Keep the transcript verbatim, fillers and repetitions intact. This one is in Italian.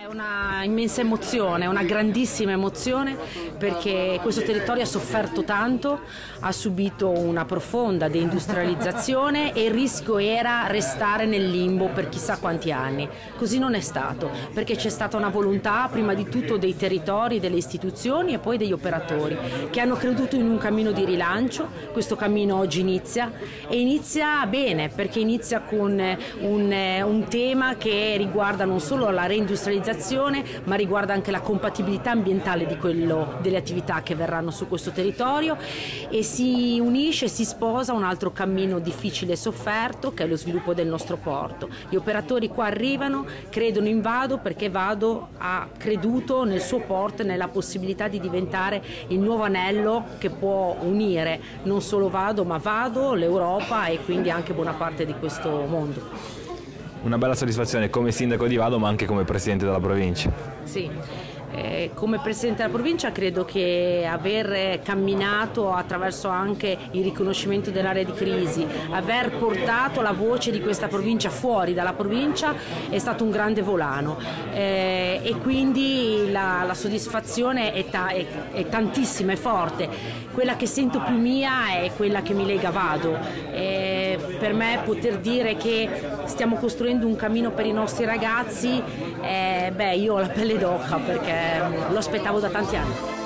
Una immensa emozione, una grandissima emozione, perché questo territorio ha sofferto tanto, ha subito una profonda deindustrializzazione e il rischio era restare nel limbo per chissà quanti anni. Così non è stato, perché c'è stata una volontà prima di tutto dei territori, delle istituzioni e poi degli operatori che hanno creduto in un cammino di rilancio. Questo cammino oggi inizia e inizia bene, perché inizia con un, un tema che riguarda non solo la reindustrializzazione ma riguarda anche la compatibilità ambientale di quello, delle attività che verranno su questo territorio, e si unisce, si sposa un altro cammino difficile e sofferto che è lo sviluppo del nostro porto. Gli operatori qua arrivano, credono in Vado perché Vado ha creduto nel suo porto e nella possibilità di diventare il nuovo anello che può unire non solo Vado ma Vado, l'Europa e quindi anche buona parte di questo mondo. Una bella soddisfazione come sindaco di Vado ma anche come presidente della provincia. Sì, eh, come presidente della provincia credo che aver camminato attraverso anche il riconoscimento dell'area di crisi, aver portato la voce di questa provincia fuori dalla provincia è stato un grande volano, eh, e quindi la, la soddisfazione è, ta, è, è tantissima, è forte. Quella che sento più mia è quella che mi lega a Vado. Eh, per me poter dire che stiamo costruendo un cammino per i nostri ragazzi, eh, beh, io ho la pelle d'oca perché lo aspettavo da tanti anni.